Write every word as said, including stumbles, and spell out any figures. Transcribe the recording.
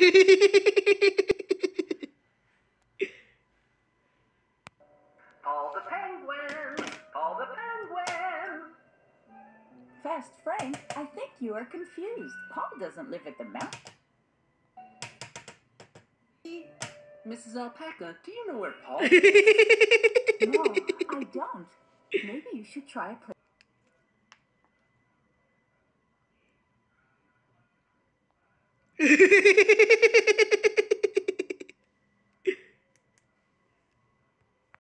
Paul the Penguin! Paul the Penguin! Fast Frank, I think you are confused. Paul doesn't live at the mountain. Missus Alpaca, do you know where Paul is? No, I don't. Maybe you should try a place.